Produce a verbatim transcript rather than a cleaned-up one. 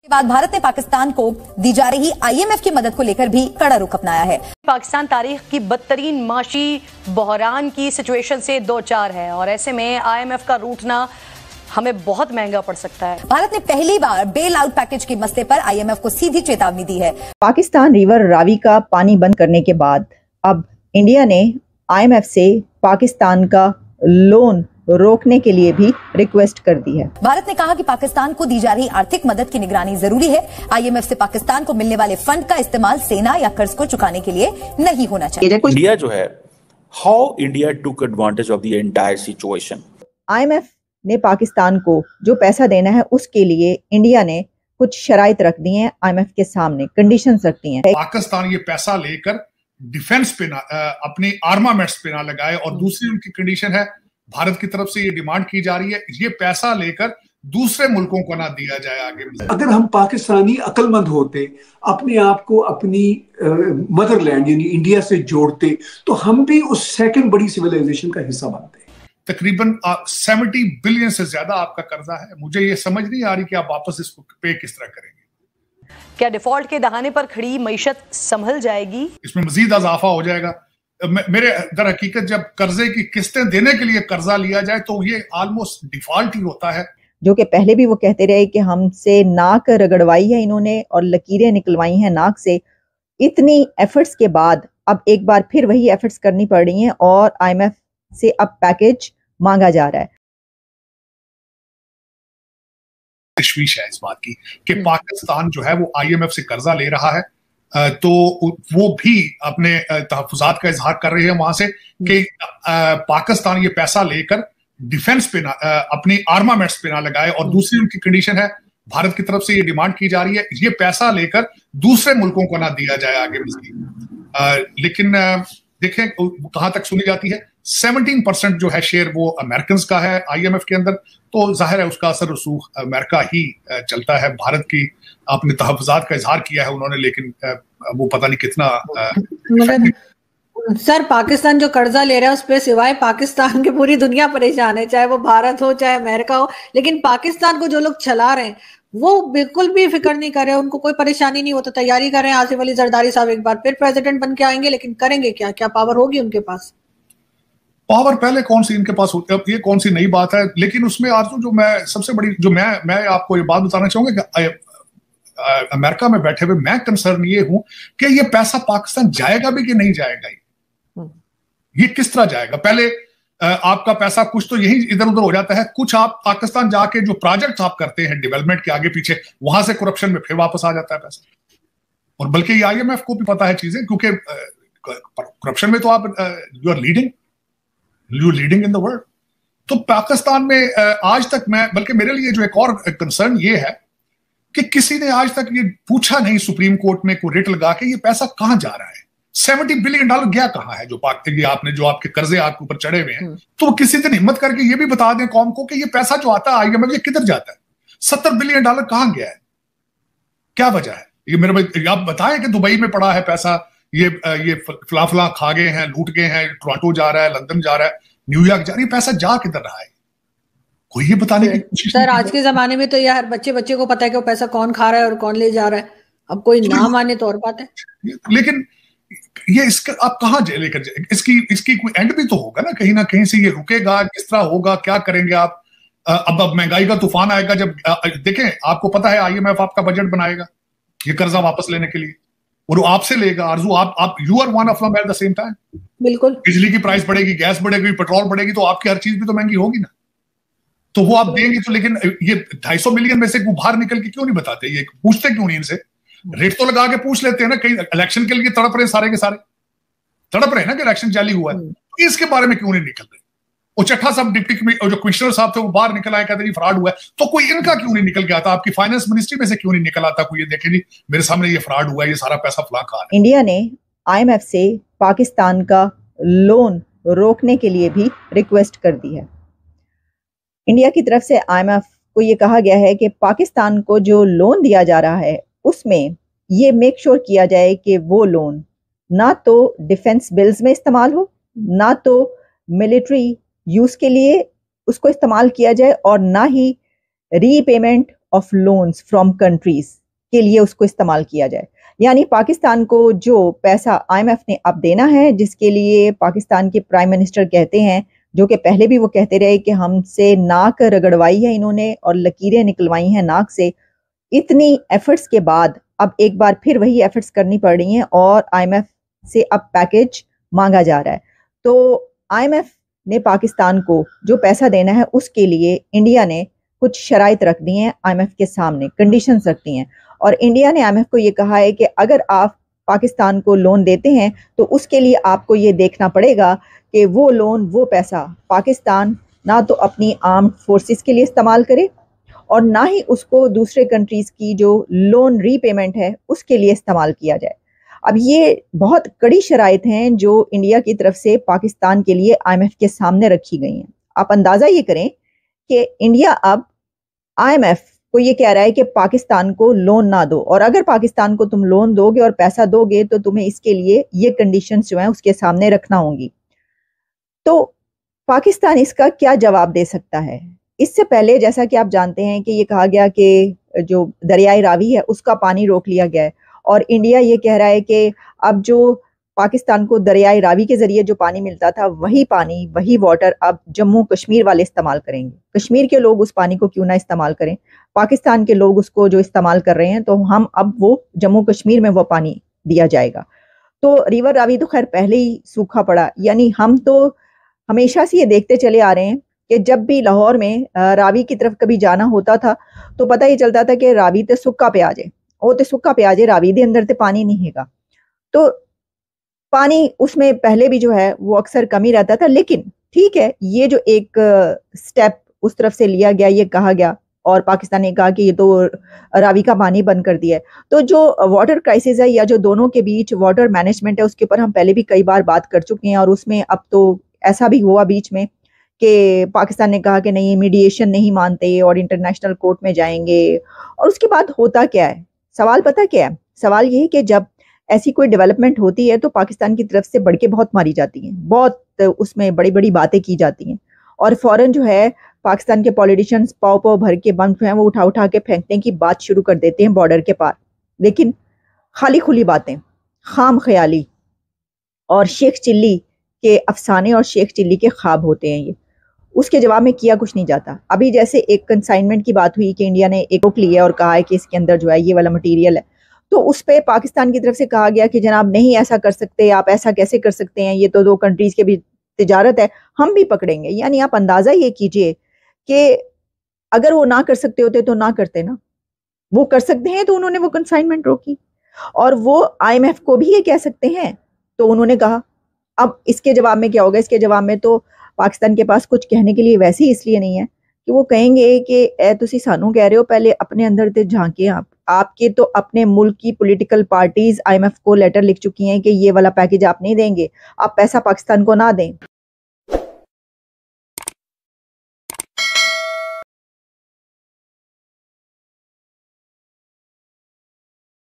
बाद भारत ने पाकिस्तान को दी जा रही आईएमएफ की मदद को लेकर भी कड़ा रुख अपनाया है। पाकिस्तान तारीख की बदतरीन माशी बहरान की सिचुएशन से दो चार है और ऐसे में आईएमएफ का रूठना हमें बहुत महंगा पड़ सकता है। भारत ने पहली बार बेल आउट पैकेज के मसले पर आईएमएफ को सीधी चेतावनी दी है। पाकिस्तान रिवर रावी का पानी बंद करने के बाद अब इंडिया ने आईएमएफ से पाकिस्तान का लोन रोकने के लिए भी रिक्वेस्ट कर दी है। भारत ने कहा कि पाकिस्तान को दी जा रही आर्थिक मदद की निगरानी जरूरी है। आईएमएफ से पाकिस्तान को मिलने वाले फंड का इस्तेमाल सेना या कर्ज को चुकाने के लिए नहीं होना चाहिए। इंडिया जो है, how India took advantage of the entire situation. IMF ने पाकिस्तान को जो पैसा देना है उसके लिए इंडिया ने कुछ शराइत रख दी हैं, आईएमएफ के सामने कंडीशंस रख दी हैं। पाकिस्तान ये पैसा लेकर डिफेंस पे ना, अपने आर्मामेंट्स पे ना लगाए, और दूसरी उनकी कंडीशन है, भारत की तरफ से ये डिमांड की जा रही है, ये पैसा लेकर दूसरे मुल्कों को ना दिया जाए आगे। अगर हम पाकिस्तानी अक्लमंद होते, अपने आप को अपनी मदरलैंड यानी इंडिया से जोड़ते, तो हम भी उस सेकंड बड़ी सिविलाइजेशन का हिस्सा बनते। तकरीबन सत्तर बिलियन से ज्यादा आपका कर्जा है। मुझे ये समझ नहीं आ रही कि आप वापस इसको पे किस तरह करेंगे। क्या डिफॉल्ट के दहाने पर खड़ी मईशत संभल जाएगी? इसमें मजीद इजाफा हो जाएगा। मेरे दर हकीकत जब कर्जे की किस्तें देने के लिए कर्जा लिया जाए तो ये ऑलमोस्ट डिफॉल्ट ही होता है। जो कि पहले भी वो कहते रहे कि हमसे नाक रगड़वाई है इन्होंने और लकीरें निकलवाई हैं नाक से। इतनी एफर्ट्स के बाद अब एक बार फिर वही एफर्ट्स करनी पड़ रही हैं और आईएमएफ से अब पैकेज मांगा जा रहा है। तशवीश है इस बात की कि पाकिस्तान जो है वो आईएमएफ से कर्जा ले रहा है, तो वो भी अपने तहफ़्फ़ुज़ात का इजहार कर रहे हैं वहां से कि पाकिस्तान ये पैसा लेकर डिफेंस पे ना, अपनी आर्मामेंट्स पे ना लगाए, और दूसरी उनकी कंडीशन है, भारत की तरफ से ये डिमांड की जा रही है, ये पैसा लेकर दूसरे मुल्कों को ना दिया जाए आगे मज़ीद। लेकिन देखें कहां तक सुनी जाती है। सत्रह परसेंट जो है शेयर वो अमेरिकन का है आईएमएफ के अंदर, तो जाहिर है उसका असर रसूख अमेरिका ही चलता है। भारत की अपने तहफ़्फ़ुज़ात का इजहार किया है उन्होंने, लेकिन वो पता नहीं कितना। सर, पाकिस्तान जो कर्जा ले रहा है उस पर सिवाय पाकिस्तान के पूरी दुनिया परेशान है, चाहे वो भारत हो चाहे अमेरिका हो, लेकिन पाकिस्तान को जो लोग चला रहे हैं वो बिल्कुल भी फिक्र नहीं कर रहे, उनको कोई परेशानी नहीं, वो तो तैयारी कर रहे हैं आसिफ अली जरदारी साहब एक बार फिर प्रेसिडेंट बन के आएंगे, लेकिन करेंगे क्या? क्या पावर होगी उनके पास? पावर पहले कौन सी इनके पास होती है, ये कौन सी नई बात है। लेकिन उसमें आज जो मैं सबसे बड़ी जो मैं मैं आपको ये बात बताना चाहूंगा कि अमेरिका में बैठे हुए मैं कंसर्न ये हूं कि ये पैसा पाकिस्तान जाएगा भी कि नहीं जाएगा, ये किस तरह जाएगा। पहले आपका पैसा कुछ तो यही इधर उधर हो जाता है, कुछ आप पाकिस्तान जाके जो प्रोजेक्ट आप करते हैं डेवलपमेंट के आगे पीछे, वहां से करप्शन में फिर वापस आ जाता है पैसा। और बल्कि ये आईएमएफ को भी पता है चीजें, क्योंकि करप्शन में तो आप you are leading you leading in the world. तो पाकिस्तान में आज तक मैं, बल्कि मेरे लिए जो एक और कंसर्न ये है कि किसी ने आज तक ये पूछा नहीं सुप्रीम कोर्ट में को रिट लगा के ये पैसा कहां जा रहा है, सत्तर बिलियन डॉलर गया कहां है, जो पाक ये आपने जो आपके कर्जे आपके ऊपर चढ़े हुए हैं। तो किसी दिन हिम्मत करके ये भी बता दें कौम को कि ये पैसा जो आता है आईएमएफ, ये किधर जाता है, सत्तर बिलियन डॉलर कहां गया है, क्या वजह है। ये मेरे भाई आप बताएं कि दुबई में पड़ा है पैसा, ये ये फला फला खा गए हैं, लूट गए हैं, टोरंटो जा रहा है, लंदन जा रहा है, न्यूयॉर्क जा रहा है, पैसा जा किधर रहा है, कोई ये बताने की कोशिश सर आज के जमाने में तो यार बच्चे बच्चे को पता है कि वो पैसा कौन खा रहा है और कौन ले जा रहा है। अब कोई ना माने तो और बात है, लेकिन ये इसका आप कहां लेकर जाए, इसकी इसकी कोई एंड भी तो होगा ना, कहीं ना कहीं से ये रुकेगा, किस तरह होगा, क्या करेंगे आप। अब अब महंगाई का तूफान आएगा जब देखें, आपको पता है आईएमएफ आपका बजट बनाएगा ये कर्जा वापस लेने के लिए, और वो आपसे लेगा। आरजू आप आप you are one of them at the same time. बिल्कुल, बिजली की प्राइस बढ़ेगी, गैस बढ़ेगी, पेट्रोल बढ़ेगी, तो आपकी हर चीज भी तो महंगी होगी ना, तो वो आप देंगे तो। लेकिन ये ढाई सौ मिलियन में से बाहर निकल के क्यों नहीं बताते, ये पूछते क्यों नहीं इनसे? रेट तो लगा के पूछ लेते हैं ना, कहीं इलेक्शन के लिए तड़प रहे सारे के सारे तड़प रहे ना कि इलेक्शन जाली हुआ है, तो इसके बारे में क्यों नहीं निकल रहे। वो चट्टा साहब डिप्टी जो कमिश्नर साहब थे वो बाहर निकल आए, कहते नहीं फ्रॉड हुआ है, तो कोई इनका क्यों नहीं निकल के आता, आपकी फाइनेंस मिनिस्ट्री में से क्यों नहीं निकल आता कोई, ये देखे जी मेरे सामने ये फ्रॉड हुआ है, ये सारा पैसा फला खा रहा है। इंडिया ने आईएमएफ से पाकिस्तान का लोन रोकने के लिए भी रिक्वेस्ट कर दी है। इंडिया की तरफ से आईएमएफ को ये कहा गया है कि पाकिस्तान को जो लोन दिया जा रहा है उसमें ये मेक श्योर किया जाए कि वो लोन ना तो डिफेंस बिल्स में इस्तेमाल हो, ना तो मिलिट्री यूज के लिए उसको इस्तेमाल किया जाए, और ना ही repayment of loans from countries के लिए उसको इस्तेमाल किया जाए। यानी पाकिस्तान को जो पैसा आईएमएफ ने अब देना है, जिसके लिए पाकिस्तान के प्राइम मिनिस्टर कहते हैं, जो कि पहले भी वो कहते रहे कि हमसे नाक रगड़वाई है इन्होंने और लकीरें निकलवाई हैं नाक से, इतनी एफर्ट्स के बाद अब एक बार फिर वही एफर्ट्स करनी पड़ रही हैं और आईएमएफ से अब पैकेज मांगा जा रहा है। तो आईएमएफ ने पाकिस्तान को जो पैसा देना है उसके लिए इंडिया ने कुछ शराइत रख दी हैं, आईएमएफ के सामने कंडीशंस रख दी हैं और इंडिया ने आईएमएफ को ये कहा है कि अगर आप पाकिस्तान को लोन देते हैं तो उसके लिए आपको ये देखना पड़ेगा कि वो लोन, वो पैसा पाकिस्तान ना तो अपनी आर्म्ड फोर्सेस के लिए इस्तेमाल करे और ना ही उसको दूसरे कंट्रीज की जो लोन रीपेमेंट है उसके लिए इस्तेमाल किया जाए। अब ये बहुत कड़ी शराइत हैं जो इंडिया की तरफ से पाकिस्तान के लिए आईएमएफ के सामने रखी गई हैं। आप अंदाजा ये करें कि इंडिया अब आईएमएफ को ये कह रहा है कि पाकिस्तान को लोन ना दो, और अगर पाकिस्तान को तुम लोन दोगे और पैसा दोगे तो तुम्हें इसके लिए ये कंडीशंस जो हैं उसके सामने रखना होंगी। तो पाकिस्तान इसका क्या जवाब दे सकता है? इससे पहले जैसा कि आप जानते हैं कि ये कहा गया कि जो दरियाई रावी है उसका पानी रोक लिया गया है और इंडिया ये कह रहा है कि अब जो पाकिस्तान को दरियाई रावी के जरिए जो पानी मिलता था वही पानी, वही वाटर अब जम्मू कश्मीर वाले इस्तेमाल करेंगे। कश्मीर के लोग उस पानी को क्यों ना इस्तेमाल करें, पाकिस्तान के लोग उसको जो इस्तेमाल कर रहे हैं तो हम अब वो जम्मू कश्मीर में वो पानी दिया जाएगा। तो रिवर रावी तो खैर पहले ही सूखा पड़ा, यानी हम तो हमेशा से ये देखते चले आ रहे हैं कि जब भी लाहौर में रावी की तरफ कभी जाना होता था तो पता ही चलता था कि रावी ते सुक्का पे आ जाए, वो ते सुक्का पे आ जाए, रावी दे अंदर ते पानी नहीं हैगा। तो पानी उसमें पहले भी जो है वो अक्सर कमी रहता था, लेकिन ठीक है ये जो एक स्टेप उस तरफ से लिया गया, ये कहा गया और पाकिस्तान ने कहा कि ये तो रावी का पानी बंद कर दिया है। तो जो वाटर क्राइसिस है या जो दोनों के बीच वाटर मैनेजमेंट है उसके ऊपर हम पहले भी कई बार बात कर चुके हैं और उसमें अब तो ऐसा भी हुआ बीच में कि पाकिस्तान ने कहा कि नहीं मीडिएशन नहीं मानते और इंटरनेशनल कोर्ट में जाएंगे। और उसके बाद होता क्या है, सवाल पता क्या है, सवाल ये है कि जब ऐसी कोई डेवलपमेंट होती है तो पाकिस्तान की तरफ से बढ़ के बहुत मारी जाती हैं, बहुत उसमें बड़ी बड़ी बातें की जाती हैं और फौरन जो है पाकिस्तान के पॉलिटिशियंस पाव पाव भर के बम जो है वो उठा उठा के फेंकने की बात शुरू कर देते हैं बॉर्डर के पार। लेकिन खाली खुली बातें, खाम ख्याली और शेख चिल्ली के अफसाने और शेख चिल्ली के ख्वाब होते हैं ये, उसके जवाब में किया कुछ नहीं जाता। अभी जैसे एक कंसाइनमेंट की बात हुई कि इंडिया ने एक रोक ली है और कहा है कि इसके अंदर जो है ये वाला मटेरियल है, तो उस पर पाकिस्तान की तरफ से कहा गया कि जनाब नहीं ऐसा कर सकते, आप ऐसा कैसे कर सकते हैं, ये तो दो कंट्रीज के भी तिजारत है, हम भी पकड़ेंगे। यानी आप अंदाजा ये कीजिए कि अगर वो ना कर सकते होते तो ना करते ना, वो कर सकते हैं तो उन्होंने वो कंसाइनमेंट रोकी और वो आईएमएफ को भी ये कह सकते हैं तो उन्होंने कहा। अब इसके जवाब में क्या होगा, इसके जवाब में तो पाकिस्तान के पास कुछ कहने के लिए वैसे ही इसलिए नहीं है कि वो कहेंगे कि ए तुसी सानू कह रहे हो, पहले अपने अंदर ते झांके आप। आपके तो अपने मुल्क की पॉलिटिकल पार्टीज आईएमएफ को लेटर लिख चुकी हैं कि ये वाला पैकेज आप नहीं देंगे, आप पैसा पाकिस्तान को ना दें।